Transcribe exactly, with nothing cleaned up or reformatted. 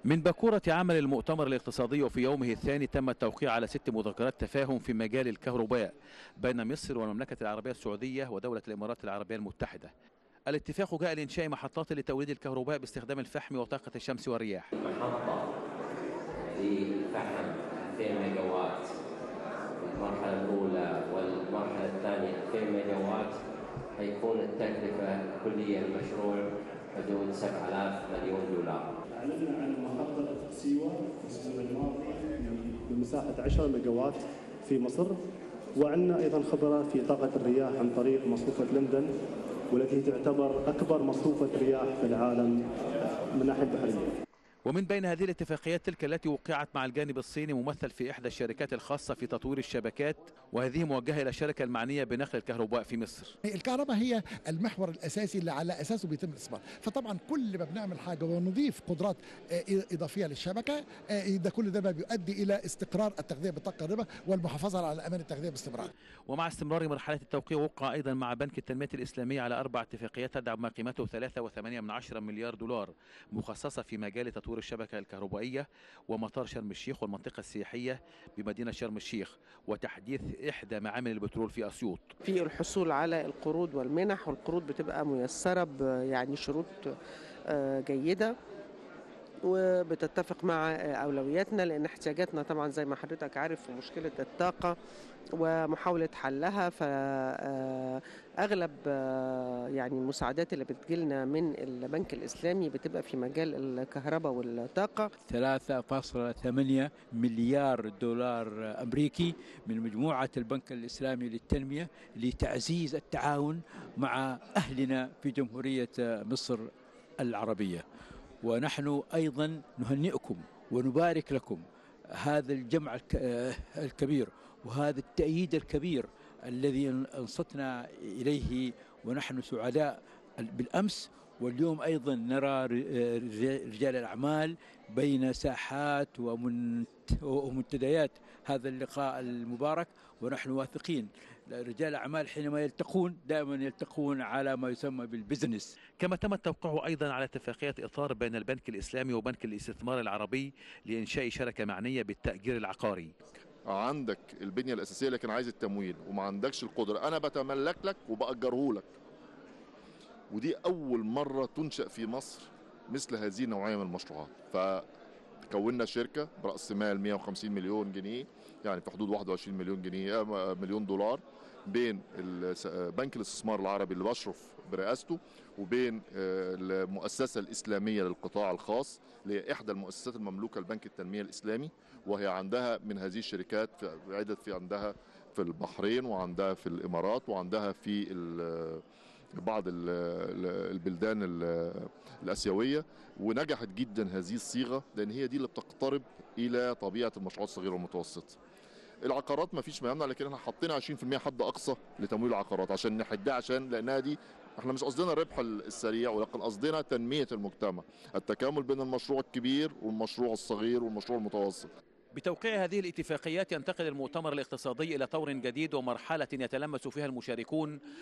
من بكورة عمل المؤتمر الاقتصادي وفي يومه الثاني تم التوقيع على ست مذكرات تفاهم في مجال الكهرباء بين مصر والمملكة العربية السعودية ودولة الإمارات العربية المتحدة. الاتفاق جاء لإنشاء محطات لتوليد الكهرباء باستخدام الفحم وطاقة الشمس والرياح. محطة لفحم ألفين ميجا وات، المرحلة الأولى والمرحلة الثانية ألفين ميجا وات، حيكون التكلفة الكلية للمشروع حدود سبعة آلاف مليون دولار. أعلنا عن محطة سيوة في الأسبوع الماضي بمساحة عشرة ميجا وات في مصر، وعندنا أيضا خبرة في طاقة الرياح عن طريق مصفوفة لندن، والتي تعتبر أكبر مصفوفة رياح في العالم من ناحية بحرية. ومن بين هذه الاتفاقيات تلك التي وقعت مع الجانب الصيني ممثل في إحدى الشركات الخاصة في تطوير الشبكات، وهذه موجهة إلى الشركة المعنية بنقل الكهرباء في مصر. الكهرباء هي المحور الأساسي اللي على أساسه بيتم الاستثمار، فطبعا كل ما بنعمل حاجة ونضيف قدرات إضافية للشبكة ده كل ده بيؤدي إلى استقرار التغذية بالطاقة الربح والمحافظة على أمان التغذية باستمرار. ومع استمرار مرحلة التوقيع وقع أيضا مع بنك التنمية الإسلامية على أربع اتفاقيات تدعم ما قيمته ثلاثة وثمانية من عشرة مليار دولار مخصصة في مجال تطوير الشبكة الكهربائية ومطار شرم الشيخ والمنطقة السياحية بمدينة شرم الشيخ وتحديث إحدى معامل البترول في أسيوط. في الحصول على القروض والمنح، والقروض بتبقى ميسرة يعني شروط جيدة وبتتفق مع أولوياتنا، لأن احتياجاتنا طبعا زي ما حضرتك عارف في مشكلة الطاقة ومحاولة حلها، فأغلب يعني المساعدات اللي بتجيلنا من البنك الإسلامي بتبقى في مجال الكهرباء والطاقة. ثلاثة فاصلة ثمانية مليار دولار أمريكي من مجموعة البنك الإسلامي للتنمية لتعزيز التعاون مع أهلنا في جمهورية مصر العربية. ونحن أيضا نهنئكم ونبارك لكم هذا الجمع الكبير وهذا التأييد الكبير الذي انصتنا إليه، ونحن سعداء بالأمس واليوم أيضا نرى رجال الأعمال بين ساحات ومنتديات هذا اللقاء المبارك، ونحن واثقين رجال الأعمال حينما يلتقون دائما يلتقون على ما يسمى بالبزنس. كما تم التوقيع أيضا على اتفاقية إطار بين البنك الإسلامي وبنك الاستثمار العربي لإنشاء شركة معنية بالتأجير العقاري. عندك البنية الأساسية لكن عايز التمويل وما عندكش القدرة، أنا بتملك لك وبأجره لك، ودي أول مرة تنشأ في مصر مثل هذه النوعية من المشروعات. فكوننا شركة برأس مال مئة وخمسين مليون جنيه، يعني في حدود واحد وعشرين مليون جنيه مليون دولار، بين بنك الاستثمار العربي اللي بشرف برئاسته وبين المؤسسة الإسلامية للقطاع الخاص اللي هي إحدى المؤسسات المملوكة لبنك التنمية الإسلامي، وهي عندها من هذه الشركات عدة، في عندها في البحرين وعندها في الإمارات وعندها في بعض البلدان الآسيوية. ونجحت جدا هذه الصيغة لأن هي دي اللي بتقترب إلى طبيعة المشروعات الصغيرة والمتوسطة. العقارات ما فيش ما يمنع، لكن احنا حطينا عشرين بالمئة حد أقصى لتمويل العقارات عشان نحدها، عشان لأنها دي احنا مش قصدنا الربح السريع، ولكن قصدنا تنمية المجتمع، التكامل بين المشروع الكبير والمشروع الصغير والمشروع المتوسط. بتوقيع هذه الاتفاقيات ينتقل المؤتمر الاقتصادي إلى طور جديد ومرحلة يتلمس فيها المشاركون